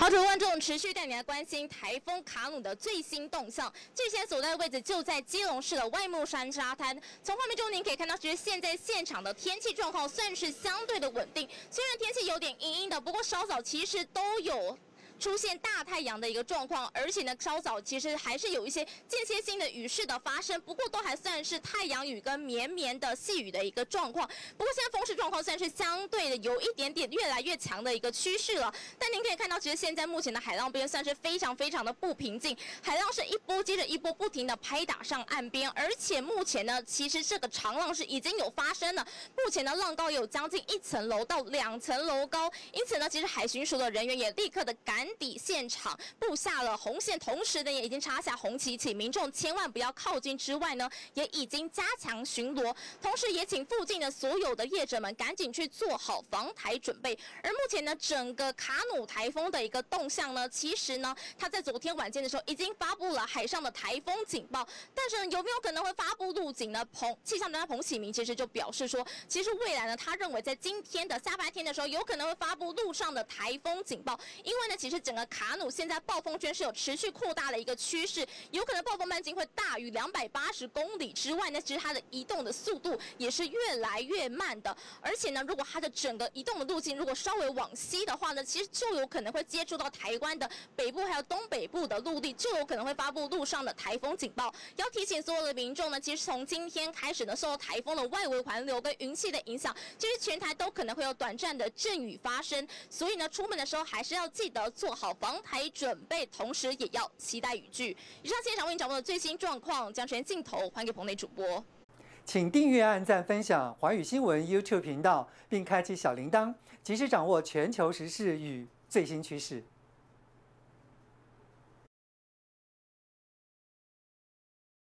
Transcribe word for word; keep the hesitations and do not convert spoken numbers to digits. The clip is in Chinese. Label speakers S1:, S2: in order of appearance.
S1: 好，主观众持续带你来关心台风卡努的最新动向。这现在所在的位置就在基隆市的外木山沙滩。从画面中您可以看到，其实现在现场的天气状况算是相对的稳定，虽然天气有点阴阴的，不过稍早其实都有出现大太阳的一个状况，而且呢，稍早其实还是有一些间歇性的雨势的发生，不过都还算是太阳雨跟绵绵的细雨的一个状况。不过现在风势状况算是相对的有一点点越来越强的一个趋势了。但您可以看到，其实现在目前的海浪边算是非常非常的不平静，海浪是一波接着一波不停的拍打上岸边，而且目前呢，其实这个长浪是已经有发生了，目前的浪高有将近一层楼到两层楼高，因此呢，其实海巡署的人员也立刻的赶抵现场，布下了红线，同时呢也已经插下红旗，请民众千万不要靠近。之外呢，也已经加强巡逻，同时也请附近的所有的业者们赶紧去做好防台准备。而目前呢，整个卡努台风的一个动向呢，其实呢，它在昨天晚间的时候已经发布了海上的台风警报，但是呢，有没有可能会发布陆警呢？彭气象专家彭启明其实就表示说，其实未来呢，他认为在今天的下半天的时候，有可能会发布陆上的台风警报，因为呢，其实整个卡努现在暴风圈是有持续扩大的一个趋势，有可能暴风半径会大于两百八十公里之外呢，其实它的移动的速度也是越来越慢的，而且呢，如果它的整个移动的路径如果稍微往西的话呢，其实就有可能会接触到台湾的北部还有东北部的陆地，就有可能会发布陆上的台风警报。要提醒所有的民众呢，其实从今天开始呢，受到台风的外围环流跟云系的影响，其实全台都可能会有短暂的阵雨发生，所以呢，出门的时候还是要记得做好防台准备，同时也要期待雨具。以上现场为你掌握的最新状况，将全镜头还给棚内主播。
S2: 请订阅、按赞、分享华语新闻 YouTube 频道，并开启小铃铛，及时掌握全球时事与最新趋势。